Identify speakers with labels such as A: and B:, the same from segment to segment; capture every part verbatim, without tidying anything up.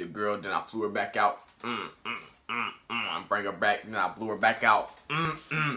A: the girl, then I flew her back out. Mm, mm, mm, mm. I bring her back, then I blew her back out. Mm, mm,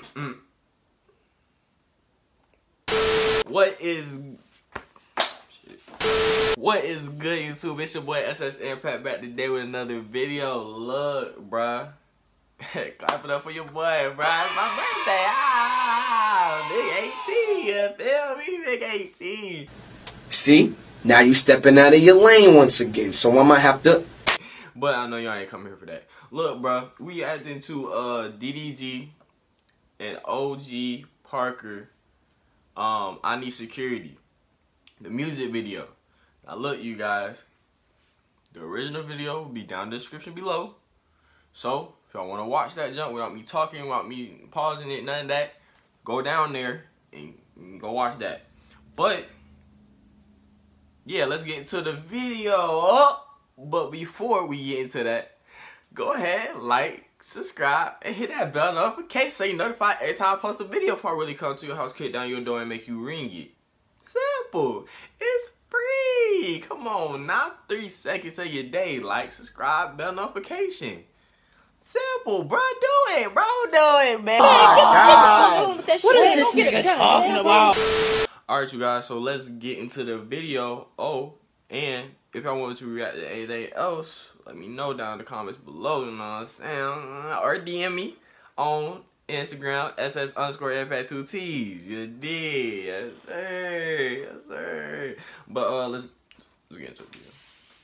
A: mm. What is shit. What is good, YouTube? It's your boy S S Impact back today with another video. Look, bruh. Clap it up for your boy, bruh. It's my birthday. Ah, big eighteen. You feel me? Big eighteen.
B: See? Now you stepping out of your lane once again, so I might have to.
A: But I know y'all ain't coming here for that. Look, bro, we acting to uh D D G and O G Parker. Um, I Need Security, the music video. Now look, you guys, the original video will be down in the description below. So if y'all want to watch that jump without me talking, without me pausing it, none of that, go down there and, and go watch that. But yeah, let's get into the video. Oh, but before we get into that, go ahead, like, subscribe, and hit that bell notification so you're notified every time I post a video before I really come to your house, kick down your door, and make you ring it. Simple. It's free. Come on, not three seconds of your day. Like, subscribe, bell notification. Simple, bro. Do it, bro. Do it, man.
C: Oh, God. What is this nigga talking about?
A: Alright, you guys, so let's get into the video. Oh, and if y'all want to react to anything else, let me know down in the comments below, you know what I'm saying? Or D M me on Instagram, S S underscore impact two T's. You did. Yes, sir. Yes, sir. But uh let's let's get into the video.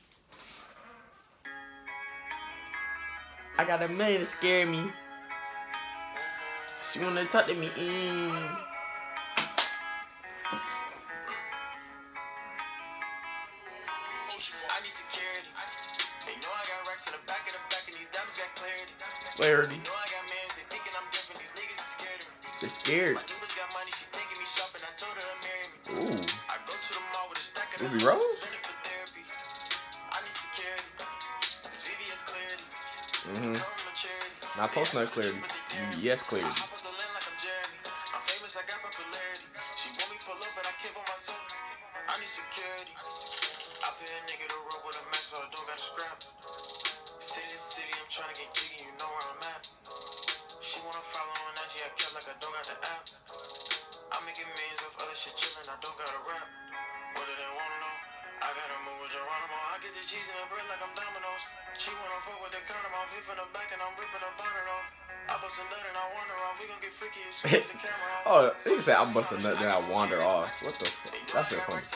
A: I got a million to scare me. She wanna talk to me. Mm.
D: I need security. They know I got racks in the back of the back and these diamonds got clarity.
A: Clarity.
D: They know I got mans, they thinking I'm different. These niggas is scared of me.
A: They're scared.
D: My new bitch got money, she taking me shopping. I told her to marry me.
A: Ooh.
D: I go to the mall with a stack of
A: Ruby
D: the
A: Rose?
D: spend it for therapy. I need security. This V V S clarity.
A: Mm-hmm.
D: Come maturity.
A: Not post nut clarity. Yes, clarity.
D: I hop off the land like I'm Jeremy. I'm famous, I got popularity. She want me pull up, but I can't by myself. I need security. I pay a nigga to roll with a max, so I don't gotta scrap. City to city, I'm trying to get jiggy, you know where I'm at. She wanna follow on I G, I kept like I don't got the app. I'm making millions of other shit chillin', I don't gotta rap. What do they wanna know? I gotta move with Geronimo. I get the cheese in the bread like I'm Domino's. She wanna fuck with the condom off, hit from the back and I'm ripping her bonnet off. I bust a nut and I wander off, we gon' get freaky as soon as the camera off.
A: Oh, you say I bust a nut then I wander off. What the fuck? That's so funny.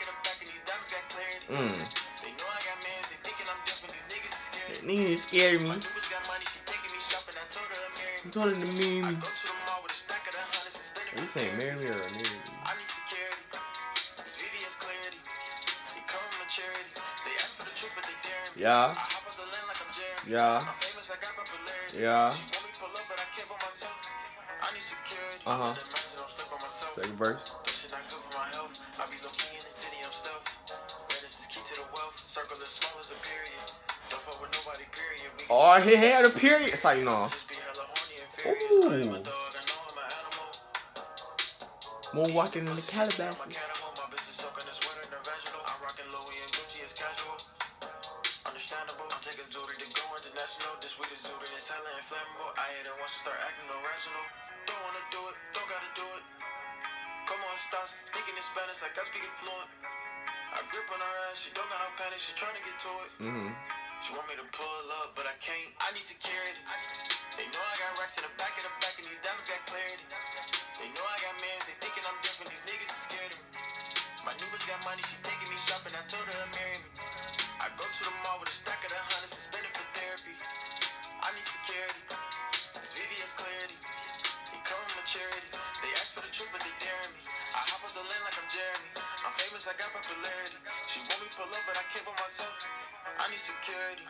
A: Mm.
D: They know I got mans, they thinking I'm different. These niggas is scared.
A: Niggas scared me.
D: My new bitch got money, she taking me shopping. I told her to marry me.
A: I'm telling them to marry me.
D: Go to the mall with a stack of the hundreds and spend it.
A: Are you saying marry me or marry me?
D: I need security. This V V S clarity. They come with maturity. They ask for the truth, but they dare me.
A: Yeah.
D: I hop off the land like I'm Jeremy.
A: Yeah.
D: I'm famous, I got popularity.
A: Yeah.
D: She want me pull up, but I can't by myself. I need security.
A: Uh huh.
D: Myself.
A: Second verse.
D: This shit not good for my health. I be low key in the city, I'm stealth. Greatness is key to the wealth. Circle as small as a period. Don't fuck with nobody, period. We
A: Oh, he had a period. It's like, you know.
D: just be hella horny and furious.
A: Ooh.
D: I am a dog, I know I'm an animal.
A: Moonwalking in the
D: I'm a
A: Calabasas.
D: cannibal, my business soaking the sweater, the vaginal. I'm rocking Louis and Gucci, it's casual. Understandable, I'm taking jewelry to go international. This weed is jewelry, it's hella inflammable. I hate it once I start acting irrational. Don't wanna do it, don't gotta do it. Come on, stars, speaking in Spanish like I speak it fluent. I grip on her ass, she don't got no panic, she trying to get to it.
A: Mm-hmm.
D: She want me to pull up, but I can't. I need security. They know I got racks in the back of the back and these diamonds got clarity. They know I got mans, they thinking I'm different, these niggas is scared of me. My new bitch got money, she taking me shopping, I told her to marry me. I go to the mall with a stack of the hundreds and spend it for therapy. I need security. This V V S clarity. They come with maturity. They ask for the truth, but they dare me. I hop off the land like I'm Jeremy. I'm famous, I got popularity. She want me pull up, but I can't by myself. I need security.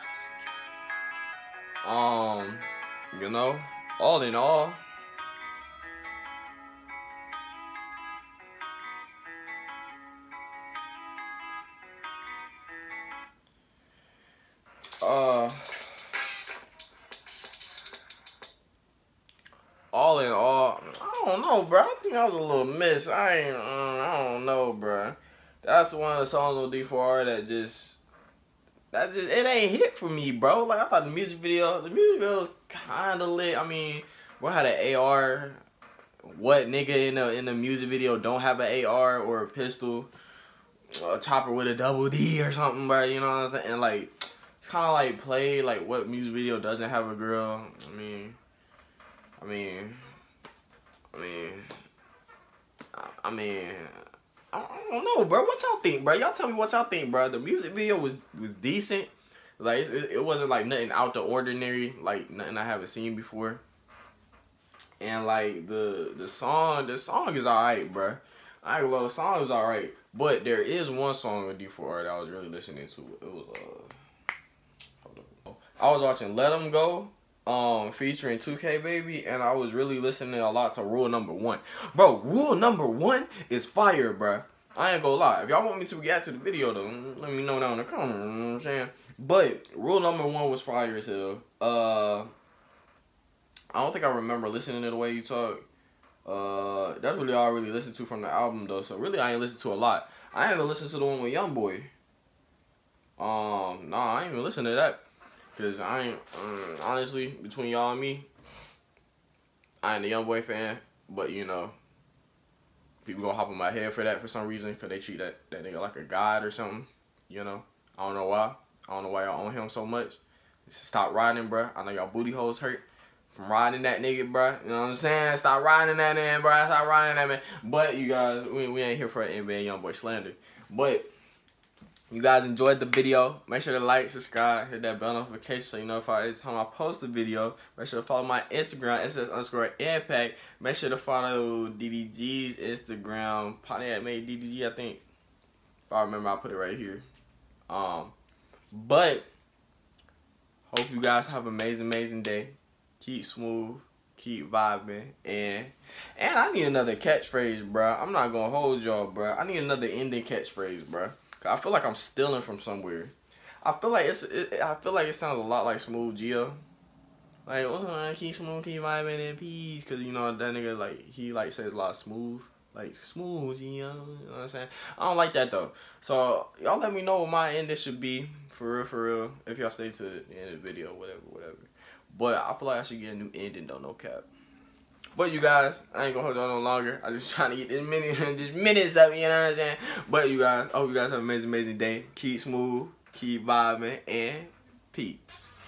A: Um, you know, all in all, uh, all in all, I don't know, bro. I think I was a little miss. I ain't, uh, I don't know, bro. That's one of the songs on D four R that just that just it ain't hit for me, bro. Like I thought the music video, the music video was kind of lit. I mean, we had an A R. What nigga in the in the music video don't have an A R or a pistol, a chopper with a double D or something, bro? You know what I'm saying? And like, it's kind of like play like what music video doesn't have a girl. I mean, I mean, I mean, I, I mean. I don't know, bro. What y'all think, bro? Y'all tell me what y'all think, bro. The music video was was decent. Like it, it wasn't like nothing out the ordinary, like nothing I haven't seen before. And like the the song, the song is alright, bro. I ain't gonna lie, the song is alright. But there is one song with D four R that I was really listening to. It was uh, hold up. I was watching Let 'Em Go, um, featuring two K Baby, and I was really listening a lot to Rule Number One. Bro, Rule Number One is fire, bro. I ain't gonna lie. If y'all want me to react to the video, though, let me know down in the comments. You know what I'm saying? But Rule Number One was fire as hell. Uh, I don't think I remember listening to The Way You Talk. Uh, that's really all I really listened to from the album, though. So really, I ain't listened to a lot. I ain't even listened to the one with YoungBoy. Um, nah, I ain't even listened to that. Cause I ain't, um, honestly, between y'all and me, I ain't a YoungBoy fan. But you know, people gonna hop on my head for that for some reason. Cause they treat that, that nigga like a god or something. You know, I don't know why. I don't know why y'all own him so much. Just stop riding, bruh. I know y'all booty holes hurt from riding that nigga, bruh. You know what I'm saying? Stop riding that man, bruh. Stop riding that man. But you guys, we, we ain't here for an N B A YoungBoy slander. But you guys enjoyed the video. Make sure to like, subscribe, hit that bell notification so you know if I every time I post a video. Make sure to follow my Instagram, S S underscore impact. Make sure to follow D D G's Instagram. Pontiac made D D G, I think. If I remember, I'll put it right here. Um, but hope you guys have an amazing, amazing day. Keep smooth, keep vibing, and and I need another catchphrase, bruh. I'm not gonna hold y'all, bruh. I need another ending catchphrase, bruh. I feel like I'm stealing from somewhere. I feel like it's. It, I feel like it sounds a lot like Smooth Geo. Like, oh, keep smooth, keep vibing in peace, cause you know that nigga like he like says a lot of smooth, like smooth Geo. You know what I'm saying? I don't like that though. So y'all let me know what my ending should be for real, for real. If y'all stay to the end of the video, whatever, whatever. But I feel like I should get a new ending though, no cap. But you guys, I ain't gonna hold y'all no longer. I'm just trying to get this minute, this minutes up, you know what I'm saying? But you guys, I hope you guys have an amazing, amazing day. Keep smooth, keep vibing, and peace.